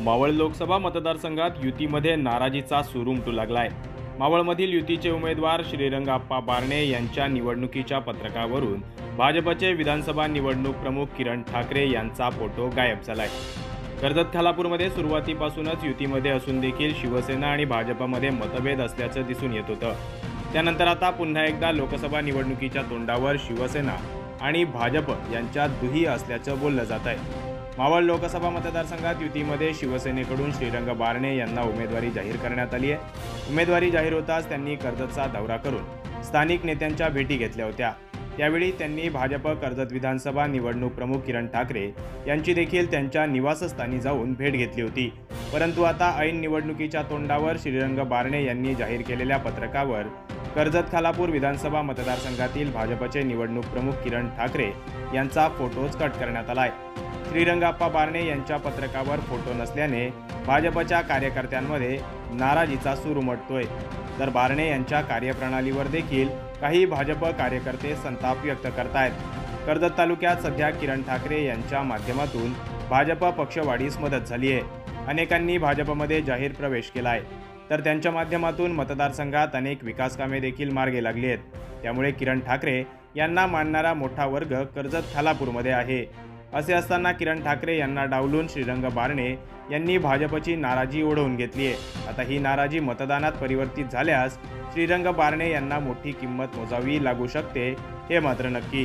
मावळ लोकसभा मतदारसंघात युतीमध्ये नाराजीचा सूर उमटू लागलाय। मावळमधील युतीचे उमेदवार श्रीरंगाप्पा बारणे यांच्या निवडणुकीच्या पत्रकावरून भाजपचे विधानसभा निवडणूक प्रमुख किरण ठाकरे यांचा फोटो गायब झालाय। कर्जत खालापूरमध्ये सुरुवातीपासूनच युतीमध्ये असून देखील शिवसेना आणि भाजपमध्ये मतभेद असल्याचं दिसून येत होतं। त्यानंतर आता पुन्हा एकदा लोकसभा निवडणुकीच्या तोंडावर शिवसेना आणि भाजप यांच्यात दुही असल्याचं बोललं जात आहे। मावळ लोकसभा मतदारसंघात युतीमध्ये शिवसेनेकडून श्रीरंग बारणे यांना उमेदवारी जाहीर करण्यात आली आहे। उमेदवारी जाहीर होताच त्यांनी कर्जतचा दौरा करून स्थानिक नेत्यांच्या भेटी घेतल्या होत्या। त्यावेळी त्यांनी भाजप कर्जत विधानसभा निवडणूक प्रमुख किरण ठाकरे यांची देखील त्यांच्या निवासस्थानी जाऊन भेट घेतली होती। परंतु आता ऐन निवडणुकीच्या तोंडावर श्रीरंग बारणे यांनी जाहीर केलेल्या पत्रकावर कर्जत खालापूर विधानसभा मतदारसंघातील भाजपचे निवडणूक प्रमुख किरण ठाकरे यांचा फोटोच कट करण्यात आलाय। श्रीरंगाप्पा बारणे यांच्या पत्रकावर फोटो नसल्याने भाजपच्या कार्यकर्त्यांमध्ये नाराजीचा सूर उमटतोय। तर बारणे यांच्या कार्यप्रणालीवर देखील काही भाजप कार्यकर्ते संताप व्यक्त करतायत। कर्जत तालुक्यात सध्या किरण ठाकरे यांच्या माध्यमातून भाजप पक्षवाढीस मदत झाली आहे। अनेकांनी भाजपमध्ये जाहीर प्रवेश केलाय, तर त्यांच्या माध्यमातून मतदारसंघात अनेक विकास कामे देखील मार्गी लागली आहेत। त्यामुळे किरण ठाकरे यांना मानणारा मोठा वर्ग कर्जत खालापूरमध्ये आहे। असे असताना किरण ठाकरे यांना डावलून श्रीरंग बारणे यांनी भाजपची नाराजी ओढवून घेतली आहे। आता ही नाराजी मतदानात परिवर्तित झाल्यास श्रीरंग बारणे यांना मोठी किंमत मोजावी लागू शकते, हे मात्र नक्की।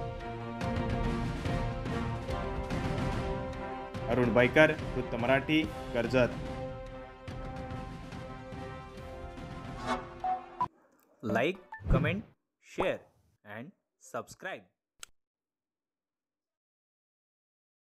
अरुण बैकर, वृत्त Marathi, Karjat. Like, comment, share and subscribe.